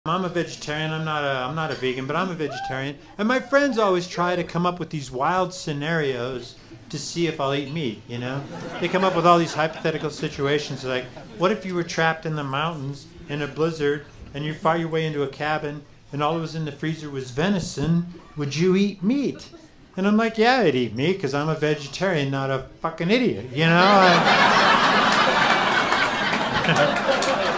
I'm a vegetarian. I'm not a vegan, but I'm a vegetarian. And my friends always try to come up with these wild scenarios to see if I'll eat meat, you know? They come up with all these hypothetical situations like, what if you were trapped in the mountains in a blizzard and you fought your way into a cabin and all that was in the freezer was venison? Would you eat meat? And I'm like, yeah, I'd eat meat because I'm a vegetarian, not a fucking idiot, you know?